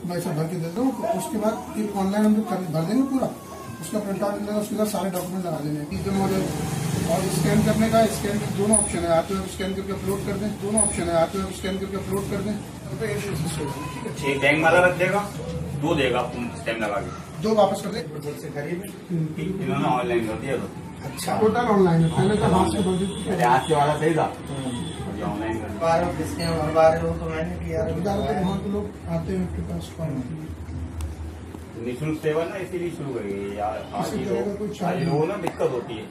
मैं इसे भर के दे दूँ, उसके बाद फिर ऑनलाइन हम लोग भर देंगे पूरा, उसका प्रिंट आउट मिलेगा, उसके बाद सारे डॉक्यूमेंट लगा देने और स्कैन करने का, स्कैन के दोनों ऑप्शन है, आप स्कैन करके अपलोड कर दें, दोनों ऑप्शन है, आप स्कैन करके अपलोड कर दें। एक बैंक वाला रख देगा, 2 देगा स्टैम्प लगा के, 2 वापस कर दें। इन्होंने ऑनलाइन कर दिया। अच्छा, टोटल ऑनलाइन है, पहले तो हाथ से भर दी, हाथ के वाला सही था, ऑनलाइन कर दिया। 12 लोग तो मैंने किया, वहाँ के लोग आते हैं आपके पास निःशुल्क सेवा ना इसीलिए शुरू करी यार। आज लोगों ना दिक्कत होती है।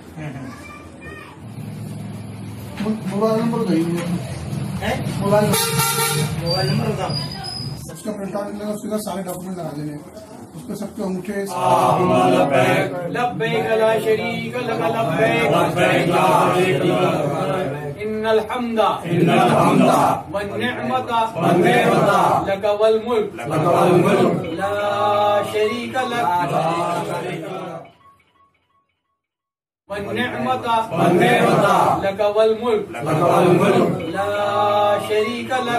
मोबाइल नंबर बताइए, मोबाइल नंबर बताओ, उसका प्रिंट आउट मिलेगा, उसके बाद सारे डॉक्यूमेंट लगा देने, उसको सबके अंगूठे। लब्बैक ला शरीक लक लब्बैक इन्नल हम्दा वन निअमता लक वल मुल्क ला शरीक लक वन निअमता लक वल मुल्क ला शरीक लक।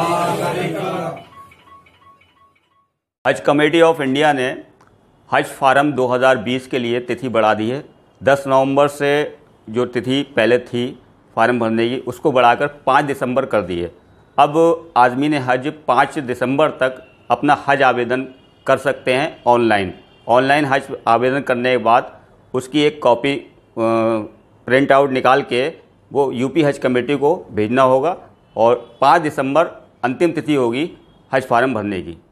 हज कमेटी ऑफ इंडिया ने हज फारम 2020 के लिए तिथि बढ़ा दी है। 10 नवंबर से जो तिथि पहले थी फार्म भरने की, उसको बढ़ाकर 5 दिसंबर कर दी है। अब आज़मीन हज 5 दिसंबर तक अपना हज आवेदन कर सकते हैं ऑनलाइन हज आवेदन करने के बाद उसकी एक कॉपी प्रिंट आउट निकाल के वो यूपी हज कमेटी को भेजना होगा और 5 दिसंबर अंतिम तिथि होगी हज फार्म भरने की।